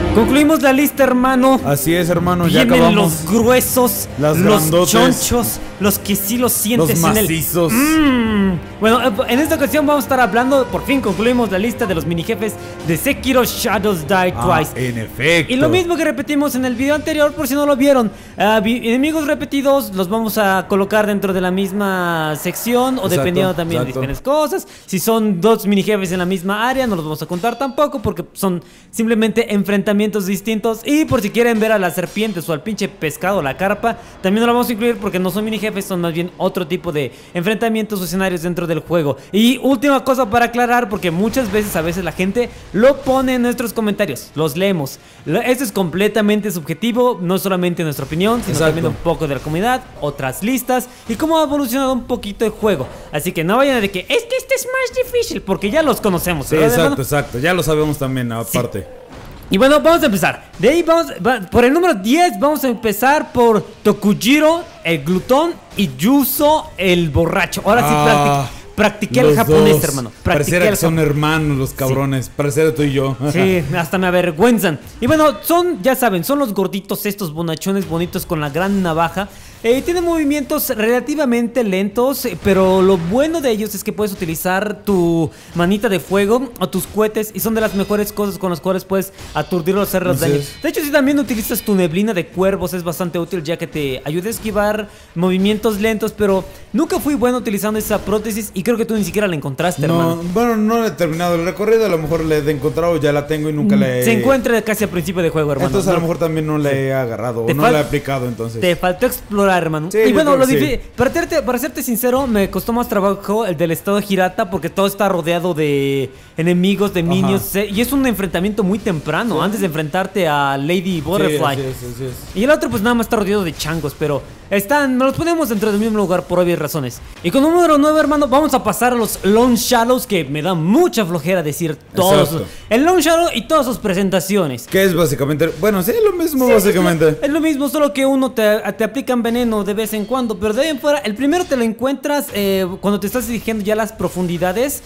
Concluimos la lista, hermano. Así es, hermano, ya Vienen acabamos. los gruesos, Los los grandotes, chonchos, los que sí los sientes los en el... macizos. Bueno, en esta ocasión vamos a estar hablando, por fin concluimos la lista de los mini jefes de Sekiro Shadows Die Twice. En efecto. Y lo mismo que repetimos en el video anterior, por si no lo vieron, enemigos repetidos los vamos a colocar dentro de la misma sección, o dependiendo también de diferentes cosas. Si son dos mini jefes en la misma área, no los vamos a contar tampoco, porque son simplemente enfrentamientos distintos. Y por si quieren ver a las serpientes o al pinche pescado, la carpa, también no lo vamos a incluir porque no son mini jefes, son más bien otro tipo de enfrentamientos o escenarios dentro del juego. Y última cosa para aclarar, porque muchas veces, a veces la gente lo pone en nuestros comentarios, los leemos. Esto es completamente subjetivo, no solamente nuestra opinión, sino también un poco de la comunidad, otras listas y cómo ha evolucionado un poquito el juego. Así que no vayan de que es que este es más difícil, porque ya los conocemos. Sí, exacto, ya lo sabemos también aparte. Sí. Y bueno, vamos a empezar. De ahí por el número 10 vamos a empezar por Tokujiro, el glutón, y Yuzo, el borracho. Ahora sí practiqué el japonés, hermano. Pareciera que son hermanos los cabrones. Sí. Pareciera tú y yo. Sí, hasta me avergüenzan. Y bueno, ya saben, son los gorditos estos bonachones bonitos con la gran navaja. Tienen movimientos relativamente lentos, pero lo bueno de ellos es que puedes utilizar tu manita de fuego o tus cohetes, y son de las mejores cosas con las cuales puedes aturdirlos o hacerlos daño. De hecho, si también utilizas tu neblina de cuervos, es bastante útil, ya que te ayuda a esquivar movimientos lentos. Pero nunca fui bueno utilizando esa prótesis, y creo que tú ni siquiera la encontraste, hermano. Bueno, no he terminado el recorrido, a lo mejor la he encontrado, ya la tengo y nunca la he... Se encuentra casi al principio de juego, hermano. Entonces a lo mejor también no la he agarrado, o no la he aplicado, entonces. Te faltó explorar, hermano. Sí, y bueno, sí. Para serte sincero, me costó más trabajo el del estado Hirata, porque todo está rodeado de enemigos, de minions, y es un enfrentamiento muy temprano, antes de enfrentarte a Lady Butterfly. Sí. Y el otro pues nada más está rodeado de changos, pero nos los ponemos dentro del mismo lugar por obvias razones. Y con número 9, hermano, vamos a pasar a los Lone Shadows, que me da mucha flojera decir todos. El Lone Shadow y todas sus presentaciones. Que es básicamente, bueno, sí, lo mismo básicamente. Es lo mismo, solo que uno te aplican veneno de vez en cuando, pero de ahí en fuera, el primero te lo encuentras cuando te estás dirigiendo ya a las profundidades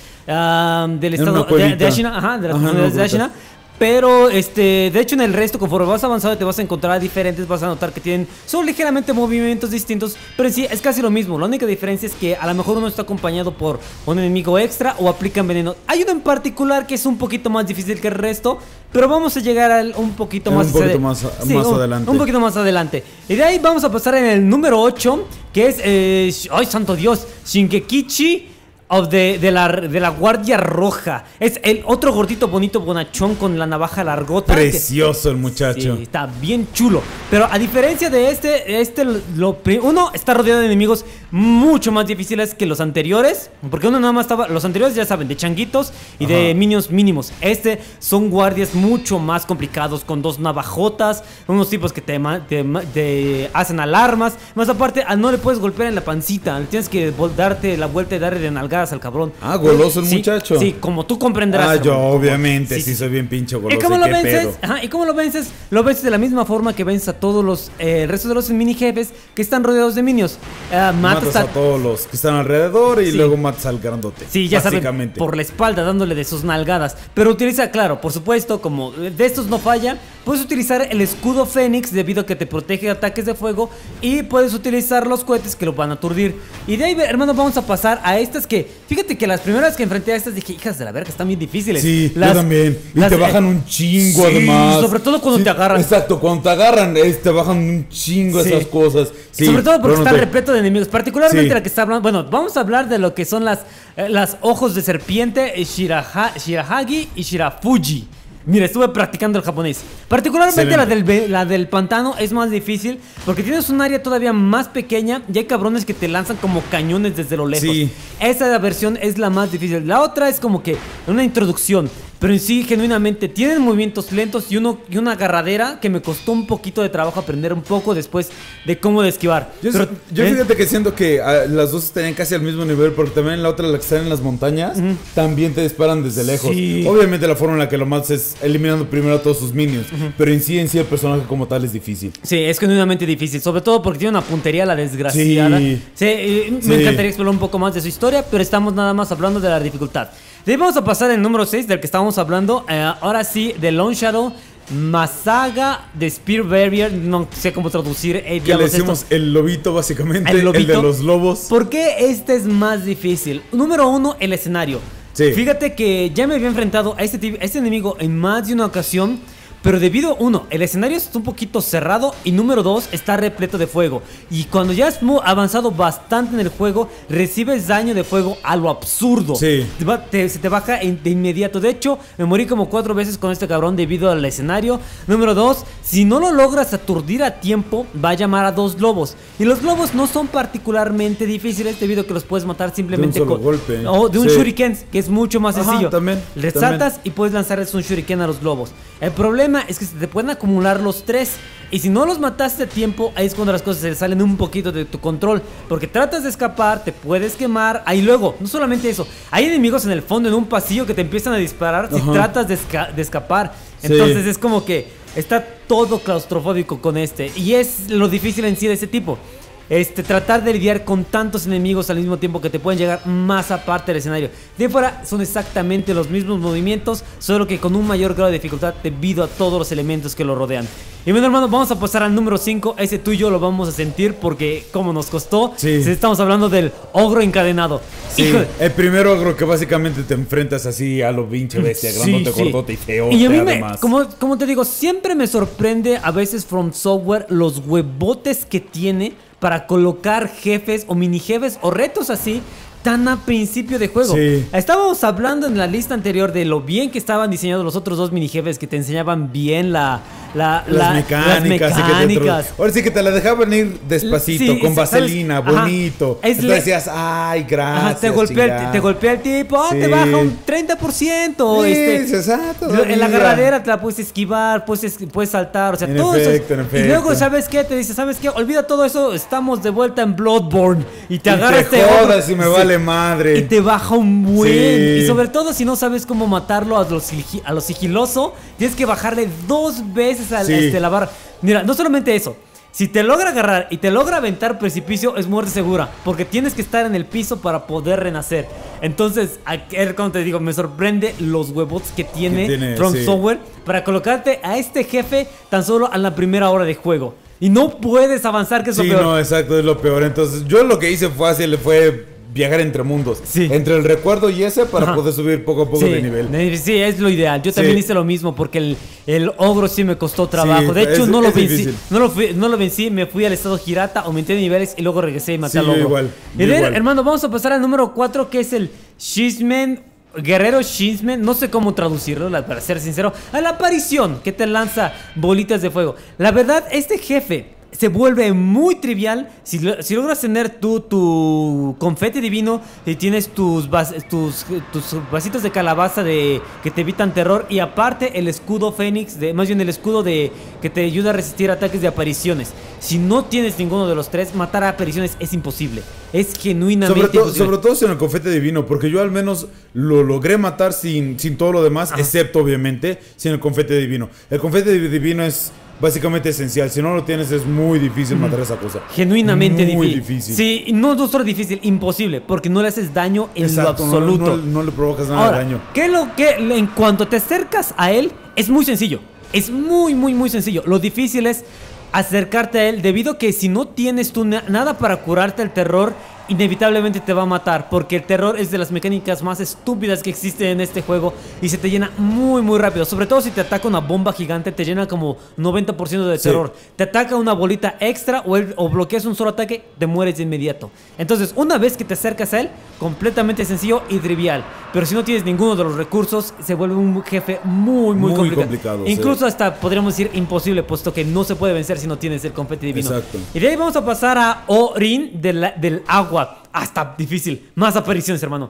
del estado de Ashina, de las profundidades de Ashina. Pero de hecho en el resto, conforme vas avanzando, te vas a encontrar diferentes. Vas a notar que son ligeramente movimientos distintos, pero en sí es casi lo mismo. La única diferencia es que a lo mejor uno está acompañado por un enemigo extra o aplican veneno. Hay uno en particular que es un poquito más difícil que el resto, pero vamos a llegar un poquito más adelante. Un poquito más adelante. Y de ahí vamos a pasar en el número 8, que es ¡ay, santo Dios! Shingekichi de la Guardia Roja. Es el otro gordito bonito bonachón con la navaja largota. Precioso el muchacho. Sí, está bien chulo. Pero a diferencia de uno está rodeado de enemigos mucho más difíciles que los anteriores, porque uno nada más estaba, los anteriores ya saben, de changuitos y de minions mínimos. Son guardias mucho más complicados, con dos navajotas, unos tipos que te hacen alarmas. Más aparte, no le puedes golpear en la pancita, tienes que darte la vuelta y darle de nalgadas al cabrón. Goloso el muchacho. Sí, como tú comprenderás. Yo obviamente sí soy bien pinche goloso. ¿Y cómo lo vences? ¿Y cómo lo vences? Lo vences de la misma forma que vences a todos el resto de los mini jefes que están rodeados de minions. Matas a todos los que están alrededor y luego matas al grandote. Sí, ya saben, por la espalda, dándole de sus nalgadas. Pero utiliza, claro, por supuesto, como de estos no falla, puedes utilizar el escudo Fénix, debido a que te protege de ataques de fuego, y puedes utilizar los cohetes que lo van a aturdir. Y de ahí, hermano, vamos a pasar a estas que, fíjate que las primeras que enfrenté a estas dije, hijas de la verga, están bien difíciles. Sí, yo también. Y te bajan un chingo, además. Sobre todo cuando te agarran. Exacto, cuando te agarran, te bajan un chingo esas cosas. Sobre todo porque está repleto de enemigos. Particularmente la que está hablando. Bueno, vamos a hablar de lo que son las ojos de serpiente, Shirahagi y Shirafuji. Mira, estuve practicando el japonés. Particularmente la del pantano es más difícil, porque tienes un área todavía más pequeña y hay cabrones que te lanzan como cañones desde lo lejos. Esa versión es la más difícil. La otra es como que una introducción, pero en sí, genuinamente, tienen movimientos lentos y una agarradera que me costó un poquito de trabajo aprender un poco después de cómo de esquivar. Yo fíjate que siento que las dos estarían casi al mismo nivel, porque también la otra, la que está en las montañas, también te disparan desde lejos. Obviamente la forma en la que lo matas es eliminando primero a todos sus minions, pero en sí el personaje como tal es difícil. Sí, es genuinamente difícil, sobre todo porque tiene una puntería la desgraciada. Me encantaría explorar un poco más de su historia, pero estamos nada más hablando de la dificultad. De ahí vamos a pasar al número 6 del que estábamos hablando. Ahora sí, de Lone Shadow, Masaga de Spear Barrier, no sé cómo traducir. Que le decimos el lobito básicamente, ¿El de los lobos? ¿Por qué este es más difícil? Número 1, el escenario. Sí. Fíjate que ya me había enfrentado a este enemigo en más de una ocasión. Pero debido, uno, el escenario es un poquito cerrado y número 2, está repleto de fuego. Y cuando ya has avanzado bastante en el juego, recibes daño de fuego a lo absurdo. Sí. Se te baja de inmediato. De hecho, me morí como 4 veces con este cabrón debido al escenario. Número 2, si no lo logras aturdir a tiempo, va a llamar a 2 globos. Y los globos no son particularmente difíciles debido a que los puedes matar simplemente de un solo golpe. O de un shuriken, que es mucho más sencillo. También. Le saltas y puedes lanzarles un shuriken a los globos. El problema es que se te pueden acumular los 3. Y si no los mataste a tiempo, ahí es cuando las cosas se salen un poquito de tu control. Porque tratas de escapar, te puedes quemar. Ahí luego, no solamente eso, hay enemigos en el fondo, en un pasillo, que te empiezan a disparar si tratas de escapar. Entonces es como que está todo claustrofóbico con este. Y es lo difícil en sí de ese tipo. Tratar de lidiar con tantos enemigos al mismo tiempo que te pueden llegar más aparte del escenario. De fuera son exactamente los mismos movimientos, solo que con un mayor grado de dificultad debido a todos los elementos que lo rodean. Y bueno, hermano, vamos a pasar al número 5. Ese tú y yo lo vamos a sentir porque como nos costó. Estamos hablando del ogro encadenado. Sí, el primer ogro que básicamente te enfrentas así a lo pinche bestia, grandote, gordote y feo. Y a mí como te digo, siempre me sorprende a veces From Software los huevotes que tiene para colocar jefes o mini jefes o retos así tan a principio de juego. Estábamos hablando en la lista anterior de lo bien que estaban diseñados los otros 2 mini jefes que te enseñaban bien las mecánicas. Ahora sí que te la dejaban ir despacito, con vaselina, bonito. Entonces decías, ay, gracias. Te golpea el tipo, te baja un 30%. En la agarradera te la puedes esquivar, puedes saltar, o sea, todo eso. Y luego, ¿sabes qué? Te dice, ¿sabes qué? Olvida todo eso, estamos de vuelta en Bloodborne. Y te agarras jodas y me vale madre. Y te baja un buen. Y sobre todo si no sabes cómo matarlo a lo sigiloso, tienes que bajarle 2 veces a la barra. Mira, no solamente eso. Si te logra agarrar y te logra aventar precipicio, es muerte segura. Porque tienes que estar en el piso para poder renacer. Entonces, como te digo, me sorprende los huevots que tiene From Software para colocarte a este jefe tan solo a la primera hora de juego. Y no puedes avanzar, que es lo peor. No, exacto, es lo peor. Entonces, yo lo que hice fue viajar entre mundos. Entre el recuerdo y ese para poder subir poco a poco de nivel. Sí, es lo ideal. Yo también hice lo mismo porque el ogro sí me costó trabajo. De hecho, no lo vencí. Me fui al estado Hirata, aumenté de niveles y luego regresé y maté al ogro. Igual. Hermano, vamos a pasar al número 4, que es el Shismen. Guerrero Shinsmen, no sé cómo traducirlo, para ser sincero. A la aparición que te lanza bolitas de fuego. La verdad, este jefe se vuelve muy trivial si logras tener tu confeti divino y tienes tus vasitos de calabaza que te evitan terror, y aparte el escudo fénix, más bien el escudo que te ayuda a resistir ataques de apariciones. Si no tienes ninguno de los 3, matar a apariciones es imposible. Es genuinamente imposible. Sobre todo sin el confeti divino, porque yo al menos lo logré matar sin todo lo demás, excepto obviamente sin el confeti divino. El confeti divino es básicamente esencial. Si no lo tienes es muy difícil matar esa cosa. Genuinamente difícil. Sí, no solo difícil, imposible, porque no le haces daño en lo absoluto. No le provocas nada de daño. En cuanto te acercas a él, es muy sencillo. Es muy, muy, muy sencillo. Lo difícil es acercarte a él, debido a que si no tienes tú nada para curarte el terror, inevitablemente te va a matar, porque el terror es de las mecánicas más estúpidas que existen en este juego y se te llena muy muy rápido. Sobre todo si te ataca una bomba gigante, te llena como 90% de terror. Te ataca una bolita extra o bloqueas un solo ataque, te mueres de inmediato. Entonces, una vez que te acercas a él, completamente sencillo y trivial. Pero si no tienes ninguno de los recursos, se vuelve un jefe muy complicado. Incluso hasta podríamos decir imposible, puesto que no se puede vencer si no tienes el confeti divino. Exacto. Y de ahí vamos a pasar a Orin del agua. Hasta difícil. Más apariciones, hermano.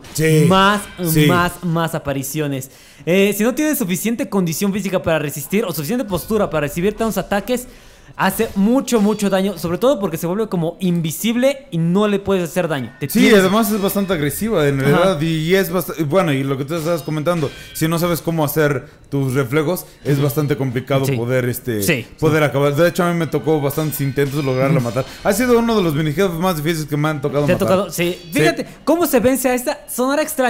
Más apariciones. Si no tienes suficiente condición física para resistir o suficiente postura para recibir tantos ataques, hace mucho daño, sobre todo porque se vuelve como invisible y no le puedes hacer daño. Además es bastante agresiva en realidad. Y es bastante, bueno, y lo que tú estabas comentando, si no sabes cómo hacer tus reflejos, es bastante complicado poder acabar. De hecho, a mí me tocó bastantes intentos lograrla matar. Ha sido uno de los minijefes más difíciles que me han tocado matar. Fíjate, cómo se vence a esta, sonará extraño,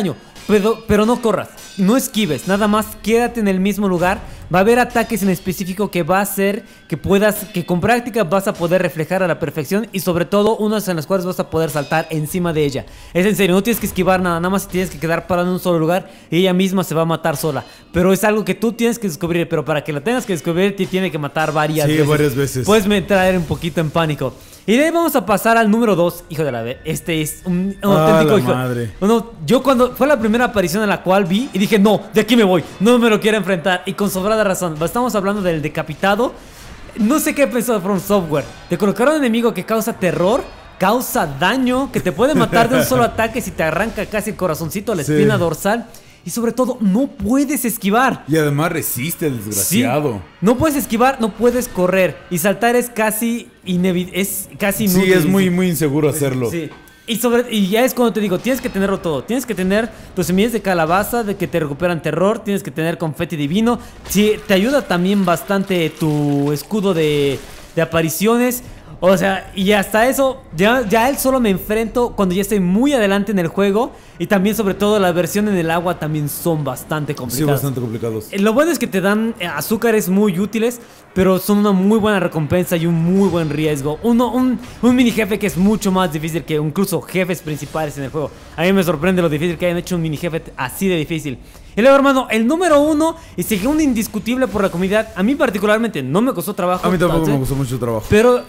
pero no corras, no esquives, nada más quédate en el mismo lugar. Va a haber ataques en específico que va a hacer que con práctica vas a poder reflejar a la perfección. Y sobre todo unas en las cuales vas a poder saltar encima de ella. Es en serio, no tienes que esquivar nada, nada más tienes que quedar parado en un solo lugar y ella misma se va a matar sola. Pero es algo que tú tienes que descubrir, pero para que la tengas que descubrir te tiene que matar varias veces. Sí, varias veces. Puedes traer un poquito en pánico. Y de ahí vamos a pasar al número 2. Hijo de la vez, este es un auténtico hijo. Madre. Bueno, yo cuando fue la primera aparición en la cual vi y dije, no, de aquí me voy, no me lo quiero enfrentar. Y con sobrada razón. Estamos hablando del decapitado. No sé qué pensó From Software. Te colocaron un enemigo que causa terror, causa daño, que te puede matar de un solo ataque si te arranca casi el corazoncito, la espina dorsal. Y sobre todo, no puedes esquivar. Y además resiste el desgraciado. Sí, no puedes esquivar, no puedes correr. Y saltar es casi inútil. Sí, es muy, muy inseguro hacerlo. Sí. Y ya es cuando te digo, tienes que tenerlo todo. Tienes que tener tus semillas de calabaza, de que te recuperan terror. Tienes que tener confeti divino. Sí, te ayuda también bastante tu escudo de apariciones. O sea, y hasta eso, ya él solo me enfrento cuando ya estoy muy adelante en el juego. Y también, sobre todo, la versión en el agua también son bastante complicadas. Sí, bastante complicados. Lo bueno es que te dan azúcares muy útiles, pero son una muy buena recompensa y un muy buen riesgo. Un mini jefe que es mucho más difícil que incluso jefes principales en el juego. A mí me sorprende lo difícil que hayan hecho un mini jefe así de difícil. Y luego, hermano, el número 1 y según indiscutible por la comunidad. A mí particularmente no me costó trabajo. A mí tampoco me costó mucho trabajo. Pero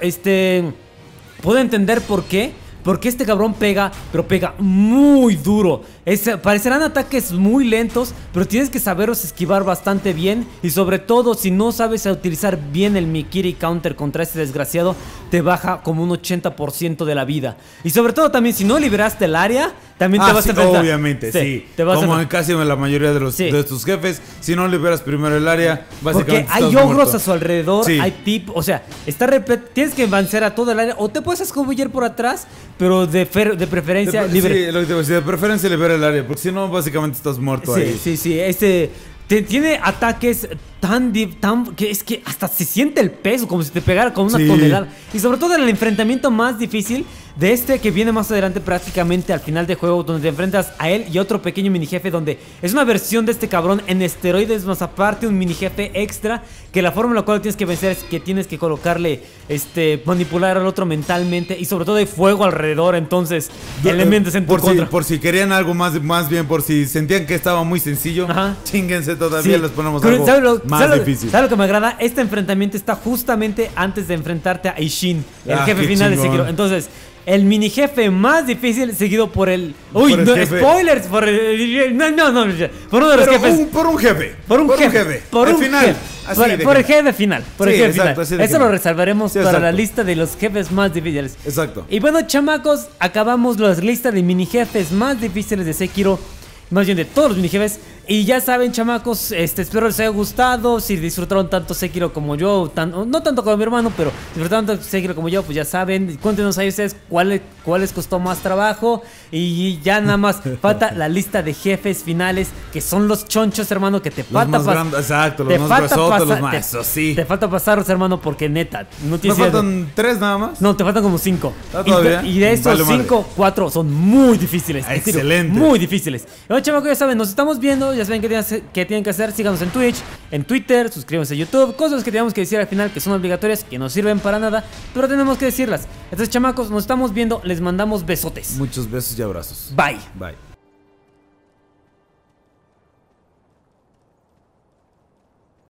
puedo entender por qué. Porque este cabrón pega, pero pega muy duro. Parecerán ataques muy lentos, pero tienes que saberlos esquivar bastante bien. Y sobre todo, si no sabes utilizar bien el Mikiri Counter contra este desgraciado, te baja como un 80% de la vida. Y sobre todo también, si no liberaste el área, también te vas a enfrentar. Obviamente, sí. Como en casi la mayoría de tus jefes, si no liberas primero el área, básicamente porque hay ogros a su alrededor, hay o sea, tienes que vencer a todo el área. O te puedes escobullir por atrás, pero de preferencia libre. Sí, lo que te voy a decir, de preferencia libera el área, porque si no, básicamente estás muerto ahí. Sí, tiene ataques que es que hasta se siente el peso, como si te pegara con una tonelada. Y sobre todo en el enfrentamiento más difícil de que viene más adelante, prácticamente al final de juego, donde te enfrentas a él y otro pequeño mini jefe, donde es una versión de este cabrón en esteroides, más aparte un mini jefe extra, que la forma en la cual tienes que vencer es que tienes que colocarle, manipular al otro mentalmente, y sobre todo hay fuego alrededor, entonces elementos en tu contra. Por si querían algo más bien, por si sentían que estaba muy sencillo, chinguense todavía, les ponemos algo más difícil. ¿Sabes lo que me agrada? Este enfrentamiento está justamente antes de enfrentarte a Ishin, el jefe final de Sekiro. Entonces, el mini jefe más difícil, seguido por el... Uy, no, spoilers. Por uno de los jefes. Por un jefe. Por un jefe. Por el final. Por el jefe final. Por el jefe exacto, final. Eso lo reservaremos para la lista de los jefes más difíciles. Exacto. Y bueno, chamacos, acabamos la lista de mini jefes más difíciles de Sekiro. Más bien de todos los mini jefes. Y ya saben, chamacos, espero les haya gustado. Si disfrutaron tanto Sekiro como yo, no tanto como mi hermano, pero disfrutaron tanto Sekiro como yo, pues ya saben. Cuéntenos ahí ustedes cuál les costó más trabajo. Y ya nada más falta la lista de jefes finales, que son los chonchos, hermano, que te falta pasar. Exacto, los más gruesotes, los más. Eso sí. Te falta pasarlos, hermano, porque neta, no tienes. ¿Me faltan 3 nada más? No, te faltan como 5. Y de estos vale 5, 4 son muy difíciles. Excelente. Muy difíciles. Y bueno, chamacos, ya saben, nos estamos viendo. Ya saben qué tienen que hacer. Síganos en Twitch, en Twitter, suscríbanse a YouTube. Cosas que tenemos que decir al final que son obligatorias, que no sirven para nada, pero tenemos que decirlas. Entonces, chamacos, nos estamos viendo. Les mandamos besotes. Muchos besos y abrazos. Bye. Bye.